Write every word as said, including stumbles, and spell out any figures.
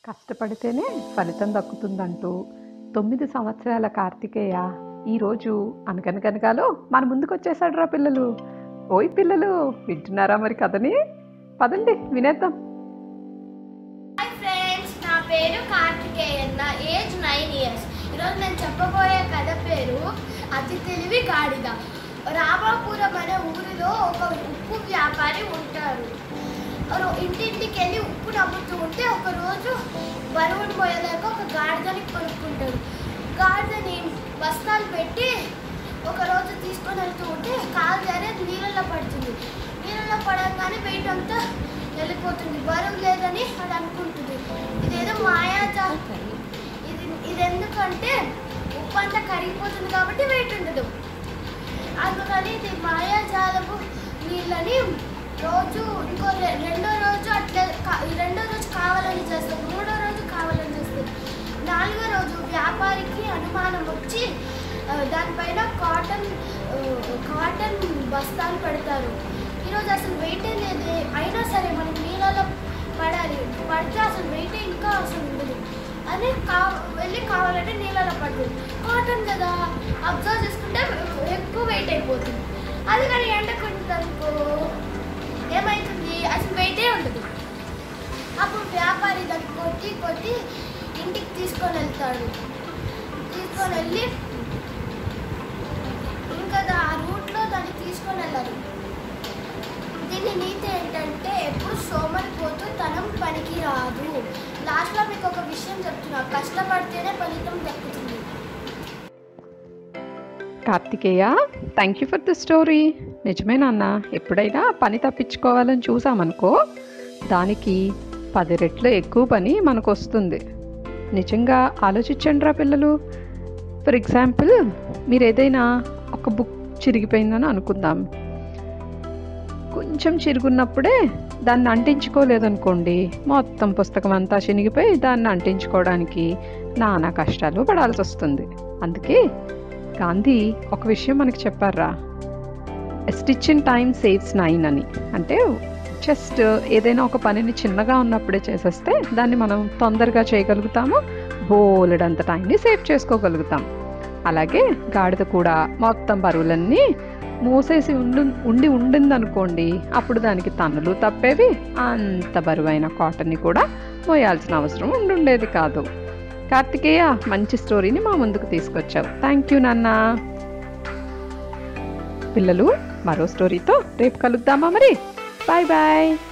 కష్టపడితేనే ఫలితం దక్కుతుందంటూ తొమ్మిది సంవత్సరాల కార్తికేయ ఈరోజు అనగనగనగాలో మన ముందుకొచ్చేసాడురా పిల్లలు. ఓయ్ పిల్లలు, వింటున్నారా మరి కథని? పదండి వినేద్దాం. హాయ్ ఫ్రెండ్స్, నా పేరు కార్తికేయ, నా ఏజ్ నైన్ ఇయర్స్. ఈరోజు నేను చెప్పబోయే కథ పేరు అతి తెలివి గాడిద. రామాపురం అనే ఊరిలో ఒక ఉప్పు వ్యాపారి ఉంటారు. ఇంటింటికి వెళ్ళి ఉప్పు నమ్ముతూ ఉంటే ఒకరోజు బరువును మోయలేక ఒక గాడిదని కొనుక్కుంటాడు. గాడిదని బస్తాలు పెట్టి ఒకరోజు తీసుకొని వెళ్తూ ఉంటే కాలు జారి నీళ్ళల్లో పడుతుంది. నీళ్ళల్లో పడగానే వెయిట్ అంతా వెళ్ళిపోతుంది. బరువు లేదని అది అనుకుంటుంది. ఇదేదో మాయాజాలం. ఇది ఇది ఎందుకంటే ఉప్పు అంతా కరిగిపోతుంది కాబట్టి వెయిట్ ఉండదు. అందుకని ఇది మాయాజాలము నీళ్ళని రోజు ఇంకో రెండో రోజు అట్లా రెండో రోజు కావాలని చేస్తారు, మూడో రోజు కావాలని చేస్తారు. నాలుగో రోజు వ్యాపారికి అనుమానం వచ్చి దానిపైన కాటన్ కాటన్ బస్తాలు పెడతారు. ఈరోజు అసలు వెయిటే లేదు, అయినా సరే మనం నీళ్ళలో పడాలి, పడితే అసలు వెయిటే ఇంకా అసలు ఉండదు అని కా వెళ్ళి కావాలంటే నీళ్ళలో పడుతుంది. కాటన్ కదా, అబ్జర్వ్ చేసుకుంటే ఎక్కువ వెయిట్ అయిపోతుంది. అది కానీ ఎండకుంటుంది అనుకో ఏమవుతుంది, అసలు వెయిటే ఉండదు. అప్పుడు వ్యాపారి దాన్ని కొట్టి కొట్టి ఇంటికి తీసుకొని వెళ్తాడు. తీసుకొని వెళ్ళి ఇంకా ఆ రూట్లో దాన్ని తీసుకొని వెళ్ళారు. దీని నీతి ఏంటంటే ఎప్పుడు సోమరిపోతూ తనం పనికి రాదు. లాస్ట్లో మీకు ఒక విషయం చెప్తున్నా, కష్టపడితేనే ఫలితం దక్కుతుంది. Karthikeya, thank you for the story. నిజమే నాన్న, ఎప్పుడైనా పని తప్పించుకోవాలని చూసామనుకో దానికి పది రెట్లు ఎక్కువ పని మనకు వస్తుంది. నిజంగా ఆలోచించండి రా పిల్లలు. ఫర్ ఎగ్జాంపుల్, మీరు ఏదైనా ఒక బుక్ చిరిగిపోయిందని అనుకుందాం. కొంచెం చిరుగున్నప్పుడే దాన్ని అంటించుకోలేదనుకోండి, మొత్తం పుస్తకం అంతా చినిగిపోయి దాన్ని అంటించుకోవడానికి నానా కష్టాలు పడాల్సి వస్తుంది. అందుకే గాంధీ ఒక విషయం మనకి చెప్పారా, stitch in time saves nine అని. అంటే జస్ట్ ఏదైనా ఒక పనిని చిన్నగా ఉన్నప్పుడే చేసేస్తే దాన్ని మనం తొందరగా చేయగలుగుతాము, బోలెడంత టైంని సేవ్ చేసుకోగలుగుతాం. అలాగే గాడిద కూడా మొత్తం బరువులన్నీ మోసేసి ఉండి ఉండి ఉండిందనుకోండి, అప్పుడు దానికి తన్నులు తప్పేవి, అంత బరువైన కాటన్ని కూడా మోయాల్సిన అవసరం ఉండుండేది కాదు. కార్తికేయ, మంచి స్టోరీని మా ముందుకు తీసుకొచ్చావు. థ్యాంక్ యూ నాన్న. పిల్లలు, మరో స్టోరీతో రేపు కలుద్దామా మరి? Bye bye.